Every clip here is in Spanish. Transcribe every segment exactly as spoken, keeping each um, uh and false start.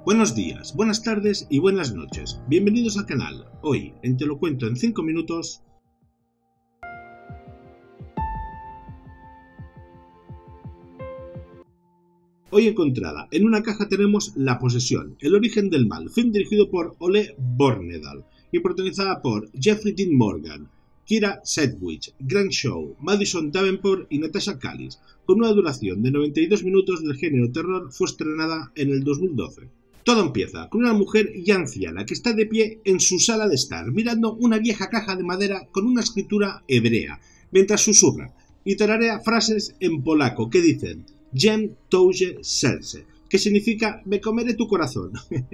Buenos días, buenas tardes y buenas noches. Bienvenidos al canal. Hoy, en Te lo cuento en cinco minutos... Hoy encontrada en una caja tenemos La posesión, el origen del mal, film dirigido por Ole Bornedal y protagonizada por Jeffrey Dean Morgan, Kira Sedgwick, Grant Shaw, Madison Davenport y Natasha Callis, con una duración de noventa y dos minutos del género terror. Fue estrenada en el dos mil doce. Todo empieza con una mujer ya anciana que está de pie en su sala de estar, mirando una vieja caja de madera con una escritura hebrea, mientras susurra y tararea frases en polaco que dicen Jem Twoje Serce, que significa me comeré tu corazón.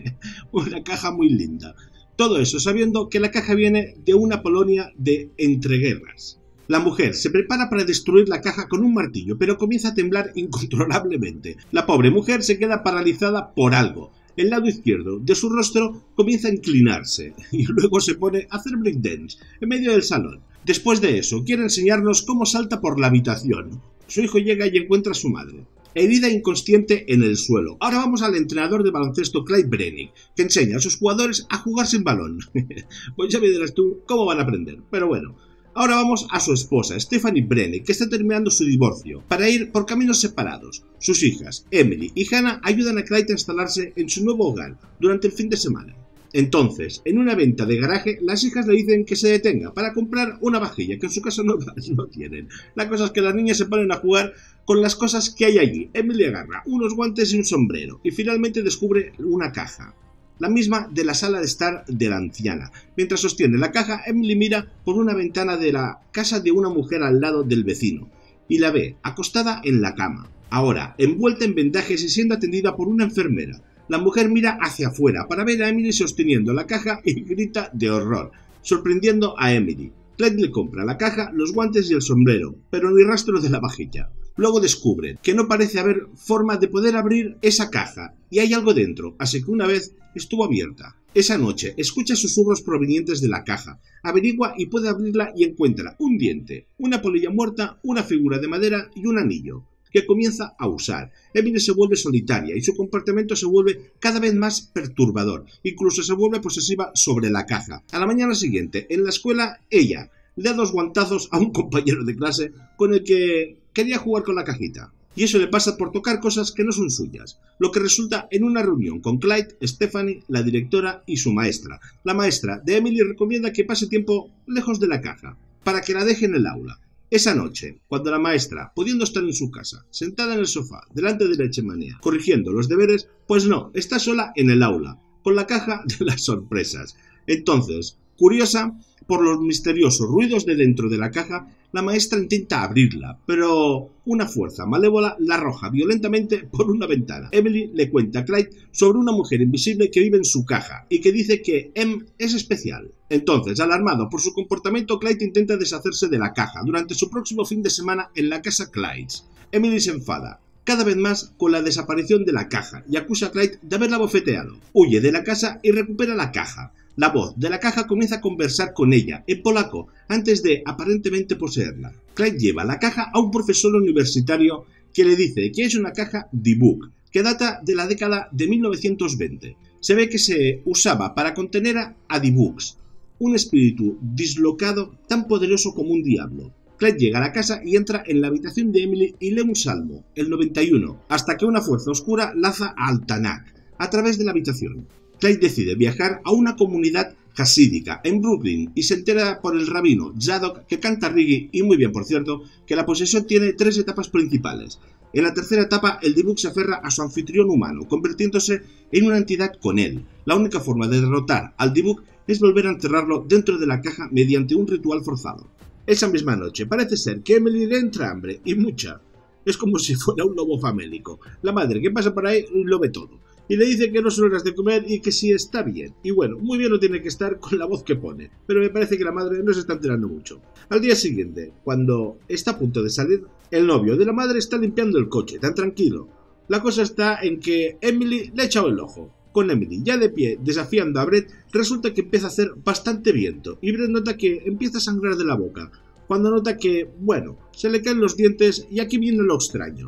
Una caja muy linda. Todo eso sabiendo que la caja viene de una Polonia de entreguerras. La mujer se prepara para destruir la caja con un martillo, pero comienza a temblar incontrolablemente. La pobre mujer se queda paralizada por algo. El lado izquierdo de su rostro comienza a inclinarse y luego se pone a hacer breakdance en medio del salón. Después de eso, quiere enseñarnos cómo salta por la habitación. Su hijo llega y encuentra a su madre, herida e inconsciente en el suelo. Ahora vamos al entrenador de baloncesto Clyde Brennick, que enseña a sus jugadores a jugar sin balón. Pues ya me dirás tú cómo van a aprender, pero bueno. Ahora vamos a su esposa, Stephanie Brennick, que está terminando su divorcio, para ir por caminos separados. Sus hijas, Emily y Hannah, ayudan a Clyde a instalarse en su nuevo hogar durante el fin de semana. Entonces, en una venta de garaje, las hijas le dicen que se detenga para comprar una vajilla, que en su casa no, no tienen. La cosa es que las niñas se ponen a jugar con las cosas que hay allí. Emily agarra unos guantes y un sombrero, y finalmente descubre una caja, la misma de la sala de estar de la anciana. Mientras sostiene la caja, Emily mira por una ventana de la casa de una mujer al lado del vecino, y la ve acostada en la cama, ahora envuelta en vendajes y siendo atendida por una enfermera. La mujer mira hacia afuera para ver a Emily sosteniendo la caja y grita de horror, sorprendiendo a Emily. Clyde le compra la caja, los guantes y el sombrero, pero ni rastro de la vajilla. Luego descubren que no parece haber forma de poder abrir esa caja, y hay algo dentro, así que una vez estuvo abierta. Esa noche escucha susurros provenientes de la caja, averigua y puede abrirla y encuentra un diente, una polilla muerta, una figura de madera y un anillo, que comienza a usar. Emily se vuelve solitaria y su comportamiento se vuelve cada vez más perturbador, incluso se vuelve posesiva sobre la caja. A la mañana siguiente, en la escuela, ella le da dos guantazos a un compañero de clase con el que quería jugar con la cajita. Y eso le pasa por tocar cosas que no son suyas, lo que resulta en una reunión con Clyde, Stephanie, la directora y su maestra. La maestra de Emily recomienda que pase tiempo lejos de la caja, para que la deje en el aula. Esa noche, cuando la maestra, pudiendo estar en su casa, sentada en el sofá, delante de la chimenea, corrigiendo los deberes, pues no, está sola en el aula, con la caja de las sorpresas. Entonces, curiosa por los misteriosos ruidos de dentro de la caja, la maestra intenta abrirla, pero una fuerza malévola la arroja violentamente por una ventana. Emily le cuenta a Clyde sobre una mujer invisible que vive en su caja y que dice que Em es especial. Entonces, alarmado por su comportamiento, Clyde intenta deshacerse de la caja durante su próximo fin de semana en la casa Clydes. Emily se enfada cada vez más con la desaparición de la caja y acusa a Clyde de haberla bofeteado. Huye de la casa y recupera la caja. La voz de la caja comienza a conversar con ella en polaco antes de aparentemente poseerla. Clyde lleva la caja a un profesor universitario que le dice que es una caja D-Book que data de la década de mil novecientos veinte. Se ve que se usaba para contener a D-Books, un espíritu dislocado tan poderoso como un diablo. Clyde llega a la casa y entra en la habitación de Emily y lee un salmo, el noventa y uno, hasta que una fuerza oscura laza al Tanakh a través de la habitación. Clyde decide viajar a una comunidad hasídica en Brooklyn y se entera por el rabino Zadok, que canta reggae y muy bien por cierto, que la posesión tiene tres etapas principales. En la tercera etapa el D-Book se aferra a su anfitrión humano, convirtiéndose en una entidad con él. La única forma de derrotar al D-Book es volver a encerrarlo dentro de la caja mediante un ritual forzado. Esa misma noche parece ser que Emily le entra hambre, y mucha. Es como si fuera un lobo famélico. La madre que pasa por ahí lo ve todo y le dice que no son horas de comer y que sí está bien. Y bueno, muy bien no tiene que estar con la voz que pone, pero me parece que la madre no se está enterando mucho. Al día siguiente, cuando está a punto de salir, el novio de la madre está limpiando el coche, tan tranquilo. La cosa está en que Emily le ha echado el ojo. Con Emily ya de pie desafiando a Brett, resulta que empieza a hacer bastante viento y Brett nota que empieza a sangrar de la boca, cuando nota que, bueno, se le caen los dientes y aquí viene lo extraño.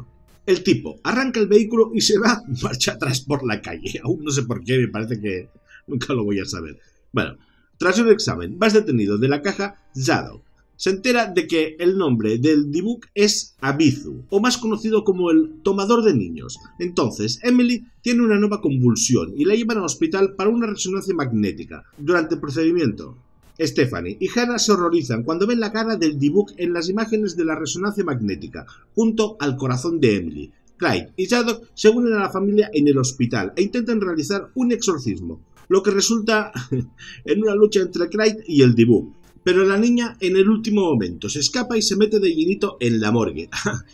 El tipo arranca el vehículo y se va marcha atrás por la calle. Aún no sé por qué, me parece que nunca lo voy a saber. Bueno, tras un examen más detenido de la caja, Zadok se entera de que el nombre del D-Book es Abizu, o más conocido como el tomador de niños. Entonces, Emily tiene una nueva convulsión y la llevan al hospital para una resonancia magnética. Durante el procedimiento, Stephanie y Hannah se horrorizan cuando ven la cara del D-Book en las imágenes de la resonancia magnética, junto al corazón de Emily. Clyde y Zadok se unen a la familia en el hospital e intentan realizar un exorcismo, lo que resulta en una lucha entre Clyde y el D-Book. Pero la niña en el último momento se escapa y se mete de llenito en la morgue.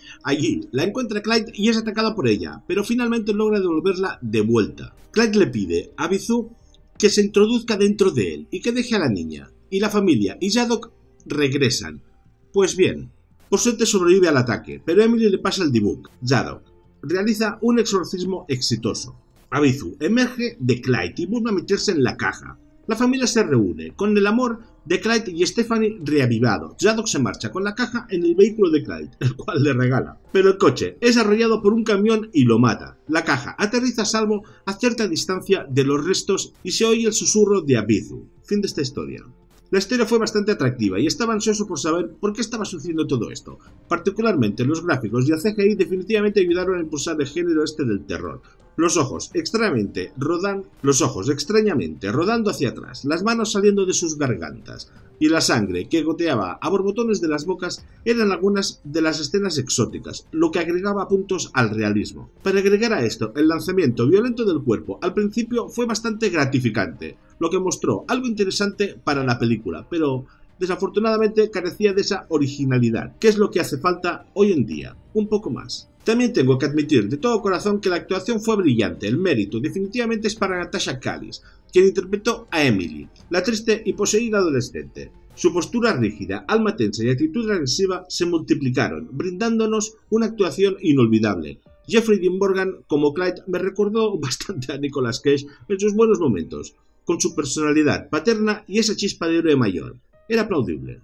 Allí la encuentra Clyde y es atacada por ella, pero finalmente logra devolverla de vuelta. Clyde le pide a Abizu que se introduzca dentro de él y que deje a la niña. Y la familia y Zadok regresan. Pues bien, por suerte sobrevive al ataque, pero Emily le pasa el D-Book. Zadok realiza un exorcismo exitoso. Abizu emerge de Clyde y vuelve a meterse en la caja. La familia se reúne, con el amor de Clyde y Stephanie reavivado. Zadok se marcha con la caja en el vehículo de Clyde, el cual le regala. Pero el coche es arrollado por un camión y lo mata. La caja aterriza a salvo a cierta distancia de los restos y se oye el susurro de Abizu. Fin de esta historia. La historia fue bastante atractiva y estaba ansioso por saber por qué estaba sucediendo todo esto. Particularmente los gráficos y el C G I definitivamente ayudaron a impulsar el género este del terror. Los ojos extrañamente rodan, los ojos extrañamente rodando hacia atrás, las manos saliendo de sus gargantas y la sangre que goteaba a borbotones de las bocas eran algunas de las escenas exóticas, lo que agregaba puntos al realismo. Para agregar a esto, el lanzamiento violento del cuerpo al principio fue bastante gratificante, lo que mostró algo interesante para la película, pero desafortunadamente carecía de esa originalidad, que es lo que hace falta hoy en día, un poco más. También tengo que admitir de todo corazón que la actuación fue brillante. El mérito definitivamente es para Natasha Callis, quien interpretó a Emily, la triste y poseída adolescente. Su postura rígida, alma tensa y actitud agresiva se multiplicaron, brindándonos una actuación inolvidable. Jeffrey Dean Morgan como Clyde me recordó bastante a Nicolas Cage en sus buenos momentos, con su personalidad paterna y esa chispa de héroe mayor. Era aplaudible.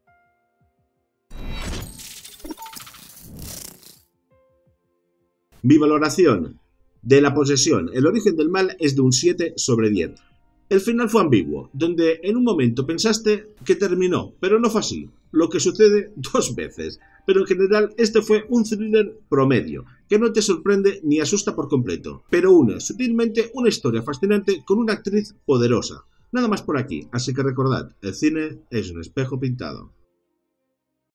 Mi valoración de La posesión, el origen del mal, es de un siete sobre diez. El final fue ambiguo, donde en un momento pensaste que terminó, pero no fue así, lo que sucede dos veces. Pero en general este fue un thriller promedio, que no te sorprende ni asusta por completo, pero une sutilmente una historia fascinante con una actriz poderosa. Nada más por aquí, así que recordad, el cine es un espejo pintado.